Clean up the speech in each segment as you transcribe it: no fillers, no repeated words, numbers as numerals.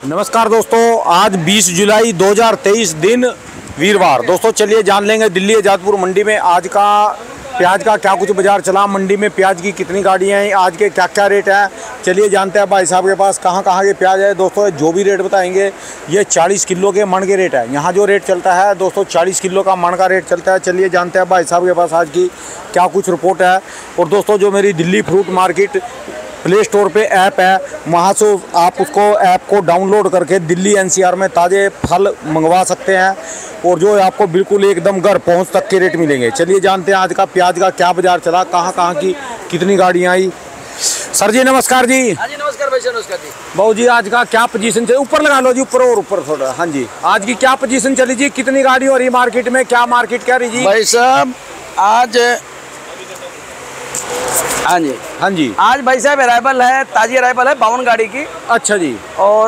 नमस्कार दोस्तों, आज 20 जुलाई 2023 दिन वीरवार। दोस्तों चलिए जान लेंगे दिल्ली आजादपुर मंडी में आज का प्याज का क्या कुछ बाजार चला, मंडी में प्याज की कितनी गाड़ियाँ हैं, आज के क्या क्या रेट है। चलिए जानते हैं भाई साहब के पास कहाँ कहाँ के प्याज है। दोस्तों जो भी रेट बताएंगे ये 40 किलो के मन के रेट है। यहाँ जो रेट चलता है दोस्तों 40 किलो का मन का रेट चलता है। चलिए जानते हैं भाई साहब के पास आज की क्या कुछ रिपोर्ट है। और दोस्तों जो मेरी Delhi fruit market play store पे ऐप है, वहाँ से आप उसको ऐप को डाउनलोड करके दिल्ली एनसीआर में ताज़े फल मंगवा सकते हैं और जो आपको बिल्कुल एकदम घर पहुँच तक के रेट मिलेंगे। चलिए जानते हैं आज का प्याज का क्या बाजार चला, कहाँ कहाँ की कितनी गाड़ियाँ आई। सर जी नमस्कार जी। हाँ जी नमस्कार भाई, नमस्कार जी। बाबू जी आज का क्या पोजीशन चली, ऊपर लगा लो जी, ऊपर और ऊपर थोड़ा। हाँ जी आज की क्या पोजीशन चली जी, कितनी गाड़ी हो रही मार्केट में, क्या मार्केट कह रही जी भाई साहब आज हाँ जी आज भाई साहब अराइवल है, ताजी अराइवल है 52 गाड़ी की। अच्छा जी। और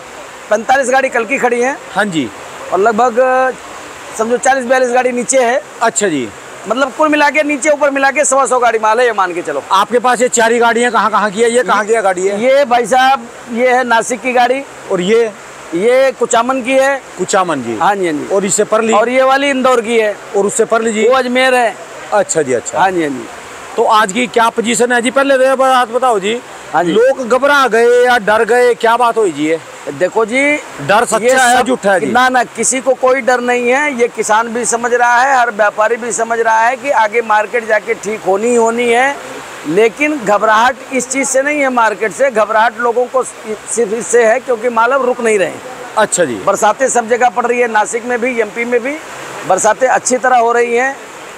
45 गाड़ी कल की खड़ी है। हाँ जी। और लगभग समझो 40-42 गाड़ी नीचे है। अच्छा जी। मतलब कुल मिला के नीचे ऊपर मिला के 100 गाड़ी माल है, ये मान के चलो। आपके पास ये 4 गाड़ियाँ कहाँ की है, ये कहाँ की गाड़ी है? ये भाई साहब ये है नासिक की गाड़ी। और ये कुचामन की है। कुचामन जी। हाँ जी हाँ जी। और इससे परली? और ये वाली इंदौर की है। और उससे परली जी? वो अजमेर है। अच्छा जी। अच्छा हाँ जी हाँ जी। तो आज की क्या पोजीशन है जी, पहले बात बताओ जी। हाँ जी। लोग घबरा गए या डर गए, क्या बात हुई जी? देखो जी, डर सच्चा है झूठा है जी? ना किसी को कोई डर नहीं है। ये किसान भी समझ रहा है, हर व्यापारी भी समझ रहा है कि आगे मार्केट जाके ठीक होनी है। लेकिन घबराहट इस चीज़ से नहीं है, मार्केट से घबराहट लोगों को सिर्फ इससे है क्योंकि माल अब रुक नहीं रहे। अच्छा जी। बरसातें सब जगह पड़ रही है, नासिक में भी, एमपी में भी बरसातें अच्छी तरह हो रही हैं।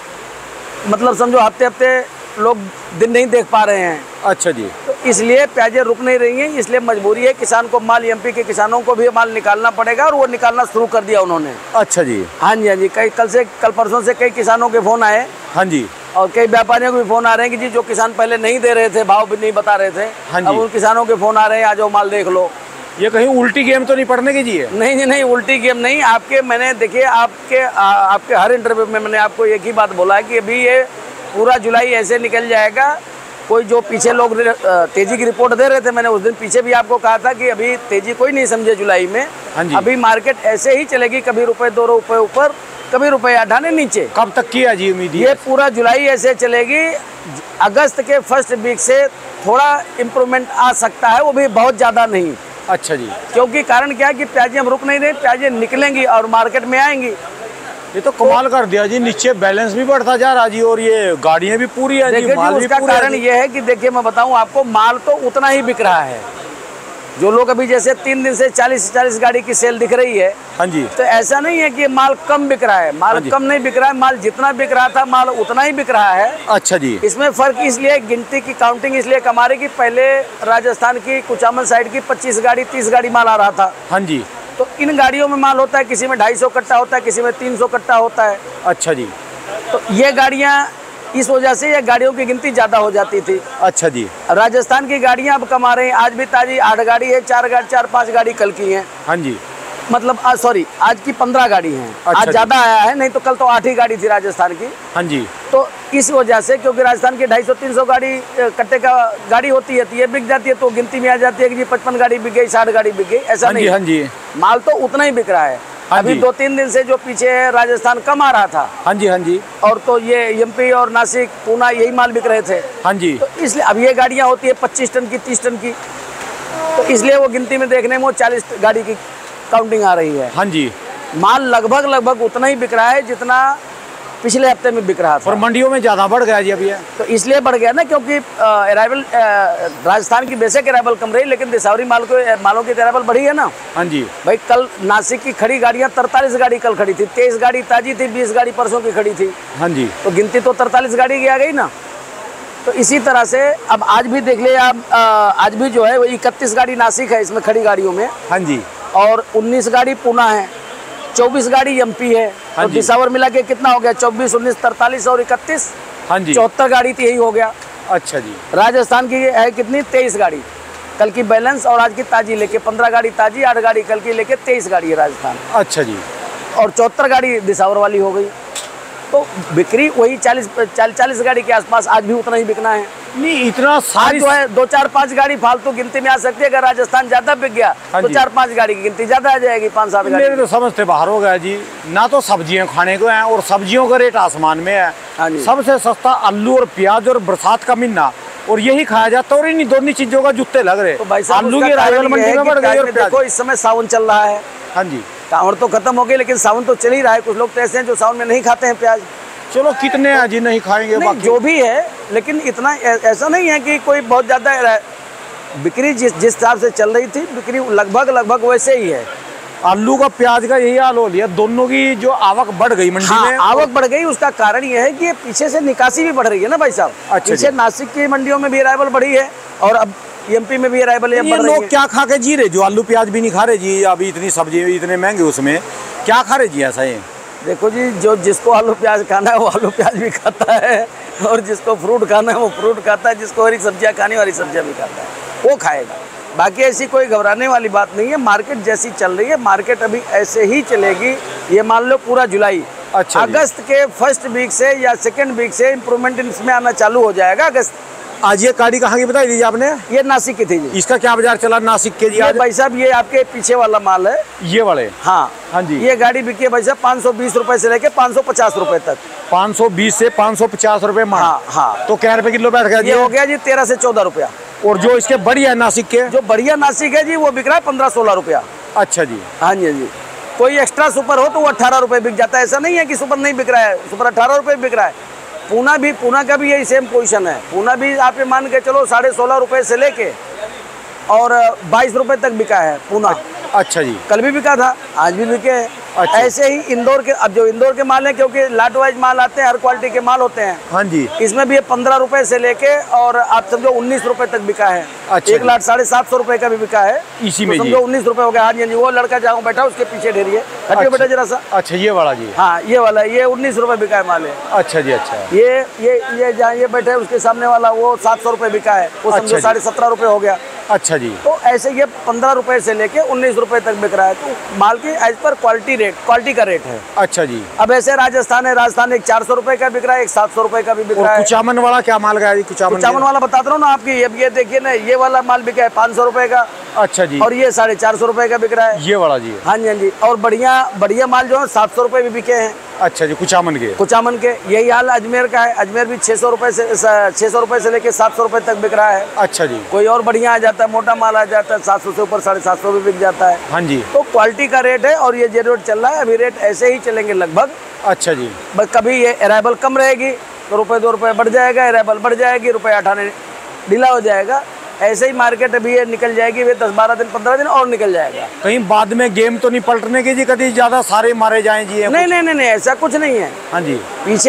मतलब समझो हफ्ते लोग दिन नहीं देख पा रहे हैं। अच्छा जी। तो इसलिए प्याजें रुक नहीं रही हैं, इसलिए मजबूरी है किसान को माल, एमपी के किसानों को भी माल निकालना पड़ेगा और वो निकालना शुरू कर दिया उन्होंने। अच्छा जी। हाँ जी हाँ जी। कल परसों से कई किसानों के फ़ोन आए। हाँ जी। और कई व्यापारियों के भी फ़ोन आ रहे हैं कि जी जो किसान पहले नहीं दे रहे थे, भाव भी नहीं बता रहे थे, हाँ जी, अब उन किसानों के फ़ोन आ रहे हैं, आ जाओ माल देख लो। ये कहीं उल्टी गेम तो नहीं पड़ने की जी? नहीं, उल्टी गेम नहीं। मैंने देखिए आपके हर इंटरव्यू में मैंने आपको एक ही बात बोला है कि अभी ये पूरा जुलाई ऐसे निकल जाएगा। कोई जो पीछे लोग तेजी की रिपोर्ट दे रहे थे, मैंने उस दिन पीछे भी आपको कहा था कि अभी तेजी कोई नहीं समझे जुलाई में। हाँ जी। अभी मार्केट ऐसे ही चलेगी, कभी रुपए 2 रुपए ऊपर, कभी रुपए 8 नीचे। कब तक की है जी उम्मीद? ये पूरा जुलाई ऐसे चलेगी। अगस्त के फर्स्ट वीक से थोड़ा इम्प्रूवमेंट आ सकता है, वो भी बहुत ज़्यादा नहीं। अच्छा जी। क्योंकि कारण क्या है कि प्याजें हम रुक नहीं रहे, प्याजें निकलेंगी और मार्केट में आएंगी। ये तो कमाल कर दिया जी, नीचे बैलेंस भी बढ़ता जा रहा जी और ये गाड़ियाँ भी पूरी है जी, माल भी उसका पूरा कारण ये है कि देखिए मैं बताऊं आपको, माल तो उतना ही बिक रहा है। जो लोग अभी जैसे 3 दिन से 40 गाड़ी की सेल दिख रही है। हाँ जी। तो ऐसा नहीं है कि माल कम बिक रहा है, माल कम नहीं बिक रहा है, माल जितना बिक रहा था माल उतना ही बिक रहा है। अच्छा जी। इसमें फर्क इसलिए, गिनती की काउंटिंग इसलिए कम आ रही कि पहले राजस्थान की कुचामन साइड की 25 गाड़ी 30 गाड़ी माल आ रहा था। हाँ जी। तो इन गाड़ियों में माल होता है, किसी में 250 कट्टा होता है, किसी में 300 कट्टा होता है। अच्छा जी। तो ये गाड़ियाँ, इस वजह से ये गाड़ियों की गिनती ज़्यादा हो जाती थी। अच्छा जी। राजस्थान की गाड़ियाँ अब कम आ रही हैं। आज भी ताजी 8 गाड़ी है, 4-5 गाड़ी कल की हैं। हाँ जी। मतलब आज की 15 गाड़ी हैं। अच्छा आज ज़्यादा आया है, नहीं तो कल तो 8 ही गाड़ी थी राजस्थान की। हाँ जी। तो इस वजह से, क्योंकि राजस्थान की 250-300 गाड़ी कट्टे का गाड़ी होती है, तो ये बिक जाती है, तो गिनती में आ जाती है कि जी 55 गाड़ी बिक गई, 60 गाड़ी बिक गई। ऐसा नहीं। हाँ जी। माल तो उतना ही बिक रहा है। अभी 2-3 दिन से जो पीछे राजस्थान कम आ रहा था। हाँ जी। हाँ जी। और तो ये एमपी और नासिक, पूना, यही माल बिक रहे थे। हाँ जी। तो इसलिए अब ये गाड़ियाँ होती है 25 टन की, 30 टन की, तो इसलिए वो गिनती में देखने में वो 40 गाड़ी की काउंटिंग आ रही है। हाँ जी। माल लगभग उतना ही बिक रहा है जितना पिछले हफ्ते में बिक रहा था। और मंडियों में ज़्यादा बढ़ गया जी अभी? तो इसलिए बढ़ गया ना क्योंकि अराइवल, राजस्थान की बेसिक अराइवल कम रही, लेकिन दिसावरी मालों की अराइवल बढ़ी है ना। हाँ जी। भाई कल नासिक की खड़ी गाड़ियाँ 43 गाड़ी कल खड़ी थी, 23 गाड़ी ताजी थी, 20 गाड़ी परसों की खड़ी थी। हाँ जी। तो गिनती तो 43 गाड़ी की आ गई ना। तो इसी तरह से अब आज भी देख लिया आप, आज भी जो है वो 31 गाड़ी नासिक है इसमें खड़ी गाड़ियों में। हाँ जी। और 19 गाड़ी पूना है, 24 गाड़ी एमपी है। हाँ तो दिसावर मिला के कितना हो गया? 24, 19, 43 और 31, हाँ जी, 74 गाड़ी तो यही हो गया। अच्छा जी। राजस्थान की है कितनी? 23 गाड़ी कल की बैलेंस, और आज की ताजी लेके 15 गाड़ी ताजी, 8 गाड़ी कल की लेके 23 गाड़ी है राजस्थान। अच्छा जी। और 74 गाड़ी दिसावर वाली हो गई। तो बिक्री वही 40 गाड़ी के आसपास आज भी उतना ही बिकना है। नहीं इतना आज सारी जो है 2-4-5 गाड़ी फालतू गिनती में आ सकती है। अगर राजस्थान ज्यादा बिक गया हाँ तो जी। 4-5 गाड़ी की गिनती ज्यादा आ जाएगी, 5-7 गाड़ी। मेरे तो समझते बाहर हो गया जी। ना तो सब्जियां खाने को हैं और सब्जियों का रेट आसमान में हाँ है। जी। सबसे सस्ता आलू और प्याज और बरसात का महीना और यही खाया जाता है और इन्हीं दोनों चीजों का जूते लग रहे। तो भाई साहब आलू उसका की कारण अराइवल ये मंडी है में कि बढ़ गई प्याज और में प्याज। देखो इस समय सावन चल रहा है। हाँ जी। कांवड़ तो खत्म हो गई लेकिन सावन तो चल ही रहा है। कुछ लोग तो ऐसे हैं जो सावन में नहीं खाते हैं प्याज। चलो कितने हैं जी नहीं खाएंगे नहीं, बाकी जो भी है लेकिन इतना ऐसा नहीं है कि कोई बहुत ज्यादा बिक्री जिस हिसाब से चल रही थी बिक्री लगभग वैसे ही है। आलू का प्याज का यही हाल हो लिया। दोनों की जो आवक बढ़ गई मंडी हाँ, में। आवक बढ़ गई। उसका कारण ये है कि ये पीछे से निकासी भी बढ़ रही है ना भाई साहब। अच्छा पीछे जी। नासिक की मंडियों में भी अराइवल बढ़ी है और अब एमपी में भी अराइवल ये बढ़ रही लोग है। क्या खा के जी रहे जो आलू प्याज भी नहीं खा रहे जी। अभी इतनी सब्जी इतने महंगे उसमें क्या खा रहे जी ऐसा ये। देखो जी, जो जिसको आलू प्याज खाना है वो आलू प्याज भी खाता है और जिसको फ्रूट खाना है वो फ्रूट खाता है, जिसको हरी सब्जियां खानी हरी सब्जियां भी खाता है, वो खाएगा। बाकी ऐसी कोई घबराने वाली बात नहीं है। मार्केट जैसी चल रही है, मार्केट अभी ऐसे ही चलेगी। ये मान लो पूरा जुलाई। अच्छा जी। अगस्त के फर्स्ट वीक से या सेकेंड वीक से इम्प्रूवमेंट इसमें आना चालू हो जाएगा। अगस्त। आज ये गाड़ी कहाँ की बताई दीजिए आपने। ये नासिक की थी जी। इसका क्या बाजार चला नासिक के जी ये आज। भाई साहब ये आपके पीछे वाला माल है। ये वाले हाँ हाँ जी। ये गाड़ी बिकी है भाई साहब 520 रुपए से लेके 550 रुपए तक। 520 से 550 रुपए मान। हाँ हाँ। तो क्या रुपए किलो बैठ गया जी। ये हो गया जी 13 से 14 रुपया। और जो इसके बढ़िया है नासिक के। जो बढ़िया नासिक है जी वो बिक रहा है 15-16 रुपया। अच्छा जी। हाँ जी जी। कोई एक्स्ट्रा सुपर हो तो वो 18 रुपए बिक जाता है। ऐसा नहीं है कि सुपर नहीं बिक रहा है, सुपर 18 रुपए बिक रहा है। पूना का भी यही सेम पोजीशन है। पूना भी आप ये मान के चलो 16.5 रुपए से लेके और 22 रुपए तक बिका है पूना। अच्छा जी। कल भी बिका था, आज भी बिके हैं। अच्छा। ऐसे ही इंदौर के, अब जो इंदौर के माल है क्योंकि लाट वाइज माल आते हैं, हर क्वालिटी के माल होते हैं। हाँ जी। इसमें भी ये 15 रुपए से लेके और आप समझो 19 रुपए तक बिका है। अच्छा एक लाट 750 रुपए का भी बिका है। इसी तो में जी। समझो 19 रुपए हो गया। हाँ जी वो लड़का जहाँ बैठा उसके पीछे ढेरी है। हटियो अच्छा। बेटा जरा सा। अच्छा ये वाला जी। हाँ ये वाला, ये 19 रुपए बिका है माल है। अच्छा जी। अच्छा ये जहाँ ये बैठे है उसके सामने वाला वो 700 रुपए बिका है। वो समझो अच्छा जी। 17.5 रुपए हो गया। अच्छा जी। तो ऐसे ये 15 रुपए से लेके 19 रुपए तक बिक रहा है। तो माल की एज पर क्वालिटी का रेट है। अच्छा जी। अब ऐसे राजस्थान है, राजस्थान एक 400 रुपए का बिक रहा है, एक 700 रुपए का भी बिक रहा और है। कुचामन वाला क्या माल गया जी। कुचामन वाला बताता रहा हूँ ना आपकी। ये देखिए ना, ये वाला माल बिका है 500 रुपए का अच्छा जी। और ये 450 रुपए का बिक रहा है। ये वाला जी। हाँ जी हाँ जी। और बढ़िया माल जो है 700 रुपए भी बिके हैं अच्छा जी। कुचामन के। कुचामन के। यही हाल अजमेर का है। अजमेर भी 600 रुपए से लेके 700 रुपए तक बिक रहा है। अच्छा जी। कोई और बढ़िया आ जाता है, मोटा माल आ जाता है 700 से ऊपर 750 भी बिक जाता है। हाँ जी। तो क्वालिटी का रेट है और ये जो रेट चल रहा है अभी रेट ऐसे ही चलेंगे लगभग। अच्छा जी। बस कभी ये अराइवल कम रहेगी तो ₹1-2 बढ़ जाएगा, अराइवल बढ़ जाएगी ₹8 ढीला हो जाएगा। ऐसे ही मार्केट अभी ये निकल जाएगी। वे 10-12 दिन 15 दिन और निकल जाएगा। कहीं बाद में गेम तो नहीं पलटने की जी। कभी ज्यादा सारे मारे जाएं जी। नहीं ऐसा कुछ नहीं है। हाँ जी। पीछे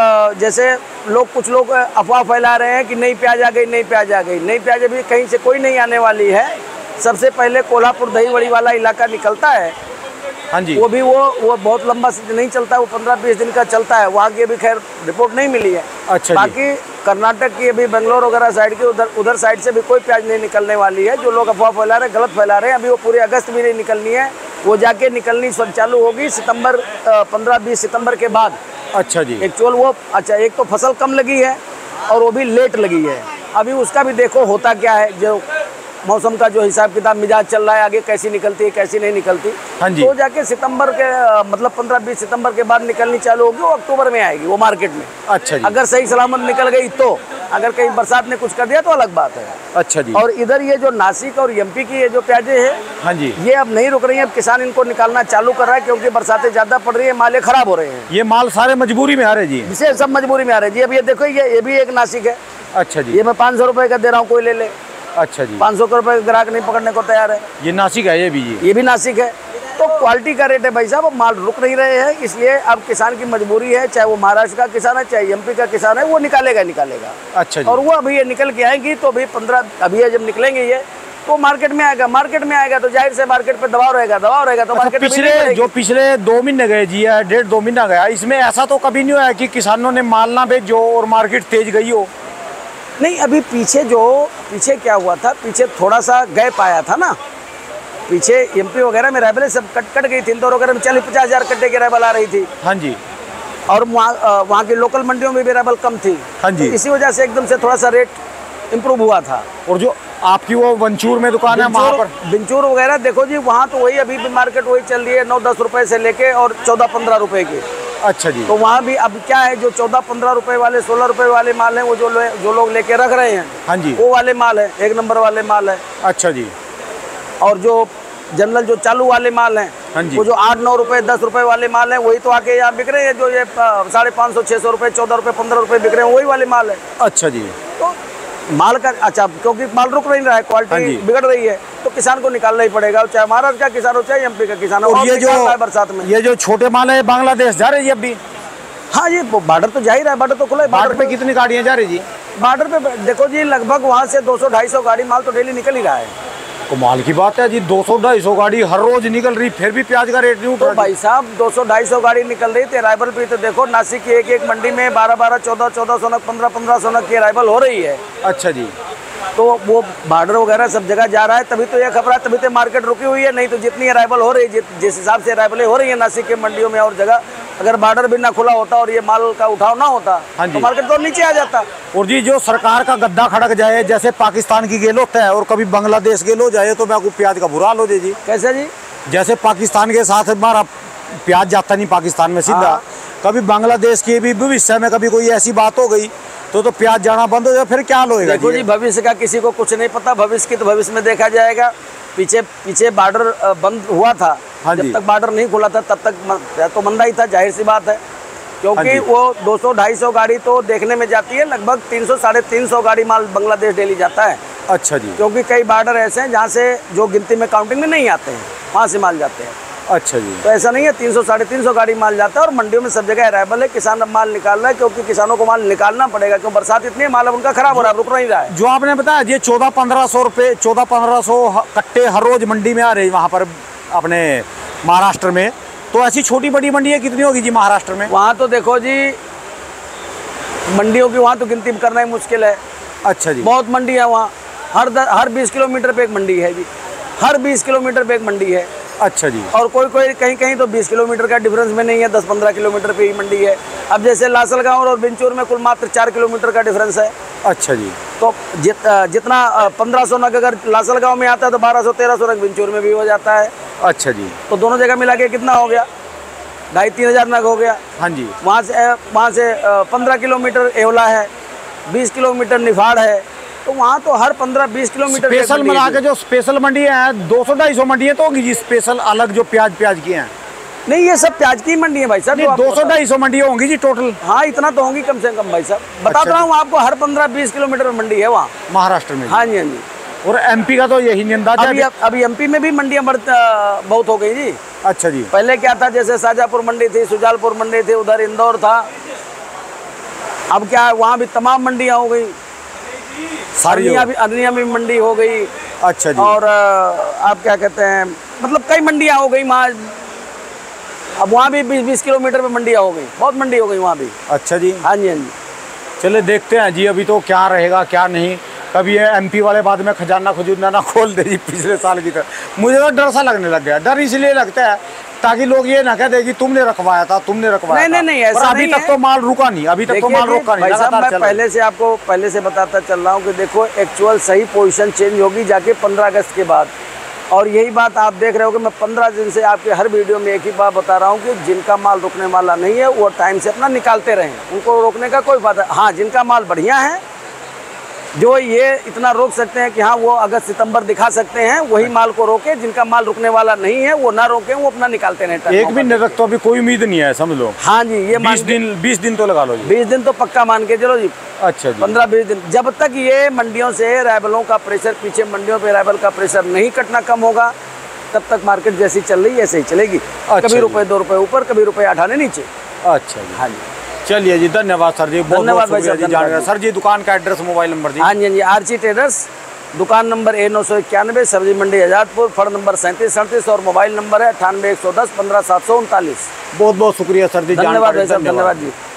जैसे कुछ लोग अफवाह फैला रहे हैं कि नई प्याज आ गई, नई प्याज आ गई। नई प्याज अभी कहीं से कोई नहीं आने वाली है। सबसे पहले कोल्हापुर दही बड़ी वाला इलाका निकलता है। हाँ जी। वो भी वो बहुत लंबा नहीं चलता है, वो 15-20 दिन का चलता है। वहाँ की अभी खैर रिपोर्ट नहीं मिली है। अच्छा जी। बाकी कर्नाटक की अभी बेंगलोर वगैरह साइड की उधर साइड से भी कोई प्याज नहीं निकलने वाली है। जो लोग अफवाह फैला रहे हैं गलत फैला रहे हैं। अभी वो पूरे अगस्त भी नहीं निकलनी है, वो जाके निकलनी चालू होगी सितंबर 15-20 सितंबर के बाद। अच्छा जी। एक्चुअल वो अच्छा एक तो फसल कम लगी है और वो भी लेट लगी है। अभी उसका भी देखो होता क्या है, जो मौसम का जो हिसाब किताब मिजाज चल रहा है आगे कैसी निकलती है कैसी नहीं निकलती। हाँ जी। तो जाके सितंबर के मतलब 15-20 सितंबर के बाद निकलनी चालू होगी। वो अक्टूबर में आएगी वो मार्केट में। अच्छा जी। अगर सही सलामत निकल गई तो, अगर कहीं बरसात ने कुछ कर दिया तो अलग बात है। अच्छा जी। और इधर ये जो नासिक और एमपी की ये जो प्याजे है, हाँ जी। ये अब नहीं रुक रही है। अब किसान इनको निकालना चालू कर रहा है क्योंकि बरसातें ज्यादा पड़ रही है, माले खराब हो रहे हैं। ये माल सारे मजबूरी में आ रहे जी। जिसे सब मजबूरी में आ रहे हैं जी। अब ये देखो ये भी एक नासिक है। अच्छा जी। ये मैं 500 रुपए का दे रहा हूँ, कोई ले ले। अच्छा जी। 500 रुपए ग्राहक नहीं पकड़ने को तैयार है। ये नासिक है ये भी जी। ये भी नासिक है। तो क्वालिटी का रेट है भाई साहब। अब माल रुक नहीं रहे हैं, इसलिए अब किसान की मजबूरी है, चाहे वो महाराष्ट्र का किसान है चाहे एमपी का किसान है, वो निकालेगा। अच्छा जी। और वो अभी ये निकल के आएंगी तो अभी 15 अभी ये जब निकलेंगे ये तो मार्केट में आएगा तो जाहिर से मार्केट पे दबाव रहेगा तो अच्छा, मार्केट पिछले 2 महीने गए जी या 1.5-2 महीना गया, इसमें ऐसा तो कभी नहीं हुआ कि किसानों ने माल ना बेचो और मार्केट तेज गई हो। नहीं, अभी पीछे क्या हुआ था, पीछे थोड़ा सा गैप आया था ना। पीछे एमपी वगैरह में राइबलें सब कट गई थी। इंदौर वगैरह में 40-50 हज़ार कट्टे की राइबल आ रही थी। हाँ जी। और वहाँ की लोकल मंडियों में भी राइबल कम थी। हाँ जी। तो इसी वजह से एकदम से थोड़ा सा रेट इम्प्रूव हुआ था। और जो आपकी वो वंचूर में दुकान है वहाँ पर बिंचूर वगैरह देखो जी, वहाँ तो वही अभी भी मार्केट वही चल रही है 9-10 रुपए से लेके और 14-15 रुपए की। अच्छा जी। तो वहाँ भी अब क्या है, जो 14-15 रुपए वाले 16 रुपए वाले माल हैं वो जो लोग लेके रख रहे हैं, हाँ जी, वो वाले माल है, 1 नंबर वाले माल है। अच्छा जी। और जो जनरल जो चालू वाले माल हैं, हाँ जी, वो जो 8-9 रुपए 10 रुपए वाले माल हैं, वही तो आके यहाँ बिक रहे हैं। जो ये 550-600 रुपए 14 रुपए 15 रुपए बिक रहे हैं, वही वाले माल है। अच्छा जी। तो माल का अच्छा, क्योंकि माल रुक नहीं रहा है, क्वालिटी बिगड़ रही है, तो किसान को निकालना ही पड़ेगा, चाहे महाराष्ट्र का किसान हो चाहे एमपी का किसान हो। और ये जो बरसात में ये जो छोटे माल है बांग्लादेश जा रहे हैं अभी? हाँ, ये बॉर्डर तो जा ही रहा है, बॉर्डर तो खुला है। बॉर्डर पे कितनी गाड़ियाँ जा रही जी? बॉर्डर पे देखो जी, लगभग वहाँ से 200-250 गाड़ी माल तो डेली निकल ही रहा है। कमाल की बात है जी, 200-250 गाड़ी हर रोज निकल रही, फिर भी प्याज का रेट नहीं उठ रहा। तो भाई साहब 200-250 गाड़ी निकल रही थी। अराइवल पे तो देखो, नासिक की एक मंडी में 12-12, 14-14 सोनक, 15-15 सोनक की अराइवल हो रही है। अच्छा जी। तो वो बॉर्डर वगैरह सब जगह जा रहा है, तभी तो ये खबर है, तभी तो मार्केट रुकी हुई है। नहीं तो जितनी अराइवल हो रही है, जिस हिसाब से अराइवलें हो रही है नासिक के मंडियों में और जगह, अगर बॉर्डर भी ना खुला होता और ये माल का उठाव ना होता, तो मार्केट तो नीचे आ जाता। और जी जो सरकार का गद्दा खड़क जाए, जैसे पाकिस्तान की गेल होता है और कभी बांग्लादेश गेल हो जाए, तो मैं आपको प्याज का बुरा हाल हो जाए जी। कैसे जी? जैसे पाकिस्तान के साथ हमारा प्याज जाता नहीं पाकिस्तान में सीधा, कभी बांग्लादेश के भी भविष्य में कभी कोई ऐसी बात हो गई तो प्याज जाना बंद हो जाए, फिर क्या होगा? देखो जी, भविष्य का किसी को कुछ नहीं पता, भविष्य की तो भविष्य में देखा जाएगा। पीछे बॉर्डर बंद हुआ था, जब तक बॉर्डर नहीं खुला था तब तक तो मंदा ही था, जाहिर सी बात है। क्योंकि वो 200-250 गाड़ी तो देखने में जाती है, लगभग 300-350 गाड़ी माल बांग्लादेश डेली जाता है। अच्छा जी। क्योंकि कई बॉर्डर ऐसे हैं जहाँ से जो गिनती में काउंटिंग में नहीं आते हैं, वहाँ से माल जाते हैं। अच्छा जी। तो ऐसा नहीं है, 300-350 गाड़ी माल जाता है और मंडियों में सब जगह अराइवल है। किसान अब माल निकाल रहा है, क्योंकि किसानों को माल निकालना पड़ेगा, क्योंकि बरसात इतनी है, माल अब उनका खराब हो रहा है, रुक नहीं रहा है। जो आपने बताया ये 14-1500 रुपये 14-1500 कट्टे हर रोज मंडी में आ रही वहाँ पर अपने महाराष्ट्र में, तो ऐसी छोटी बड़ी मंडियाँ कितनी होगी जी महाराष्ट्र में? वहाँ तो देखो जी, मंडियों की वहाँ तो गिनती करना ही मुश्किल है। अच्छा जी। बहुत मंडी है वहाँ, हर 20 किलोमीटर पे एक मंडी है जी, हर 20 किलोमीटर पे एक मंडी है। अच्छा जी। और कोई कहीं तो 20 किलोमीटर का डिफरेंस में नहीं है, 10-15 किलोमीटर पे ही मंडी है। अब जैसे लासलगांव और बिंचूर में कुल मात्र 4 किलोमीटर का डिफरेंस है। अच्छा जी। तो जितना 1500 नग अगर लासलगांव में आता है तो 1200-1300 नग बिंचूर में भी हो जाता है। अच्छा जी। तो दोनों जगह मिला के कितना हो गया? 2,500-3 हज़ार नग हो गया। हाँ जी। वहाँ से 15 किलोमीटर एवला है, 20 किलोमीटर निफाड़ है, तो वहाँ तो हर 15-20 किलोमीटर स्पेशल मिला के जो स्पेशल मंडी है 200-250 मंडी तो होगी जी, स्पेशल अलग जो प्याज की हैं? नहीं, ये सब प्याज की मंडी है भाई साहब। 200-250 मंडी होंगी जी टोटल? हाँ, इतना तो होंगी कम से कम भाई साहब, बता रहा हूँ आपको, हर 15-20 किलोमीटर मंडी है वहाँ महाराष्ट्र में। हाँ जी, हाँ जी। और एमपी का तो यही अंदाजा है। अभी एमपी में भी मंडियाँ बहुत हो गई जी। अच्छा जी। पहले क्या था, जैसे शाजापुर मंडी थी, सुजालपुर मंडी थी, उधर इंदौर था, अब क्या है वहाँ भी तमाम मंडियाँ हो गई, अरनिया भी मंडी हो गई। अच्छा जी। और आप क्या कहते हैं, मतलब कई मंडियाँ हो गई वहाँ। अब वहाँ भी 20-20 किलोमीटर पे मंडियाँ हो गई, बहुत मंडी हो गई वहाँ भी। अच्छा जी। हाँ जी, हाँ जी। चलिए देखते हैं जी, अभी तो क्या रहेगा क्या नहीं। कभी ये एमपी वाले बाद में खजाना खुजूना ना खोल दे जी पिछले साल की तरह। मुझे तो डर सा लगने लग गया। डर इसलिए लगता है ताकि लोग ये ना कह दे कि तुमने रखवाया था, तुमने रखवाया। नहीं, ऐसा अभी तक तो माल रुका नहीं, अभी तक तो माल रुका नहीं। भाई साहब, मैं पहले से बताता चल रहा हूँ कि देखो, एक्चुअल सही पोजीशन चेंज होगी जाके 15 अगस्त के बाद। और यही बात आप देख रहे हो कि मैं 15 दिन से आपके हर वीडियो में एक ही बात बता रहा हूँ कि जिनका माल रुकने वाला नहीं है वो टाइम से अपना निकालते रहें, उनको रोकने का कोई बात। हाँ, जिनका माल बढ़िया है, जो ये इतना रोक सकते हैं कि हाँ वो अगस्त सितंबर दिखा सकते हैं, वही माल को रोके। जिनका माल रुकने वाला नहीं है वो ना रोके, वो अपना निकालते रहें। एक भी निर्रक तो अभी कोई उम्मीद नहीं है समझ लो। हाँ जी, ये 20 दिन तो लगा लो जी। 20 दिन तो पक्का मान के चलो जी। अच्छा जी। 15-20 दिन, जब तक ये मंडियों से राइवलों का प्रेशर, पीछे मंडियों पे राइवल का प्रेशर नहीं कटना कम होगा, तब तक मार्केट जैसी चल रही है ऐसे ही चलेगी। कभी ₹1-2 ऊपर, कभी ₹8 नीचे। अच्छा जी। हाँ जी। चलिए जी, धन्यवाद सर जी, धन्यवाद भाई साहब। सर जी दुकान का एड्रेस, मोबाइल नंबर जी? हाँ जी, हाँ जी, आरची ट्रेडर्स, दुकान नंबर A991, सब्जी मंडी आजादपुर, फड़ नंबर 3737 और मोबाइल नंबर है 98 110 15 739। बहुत बहुत शुक्रिया सर जी। धन्यवाद भाई साहब, धन्यवाद जी।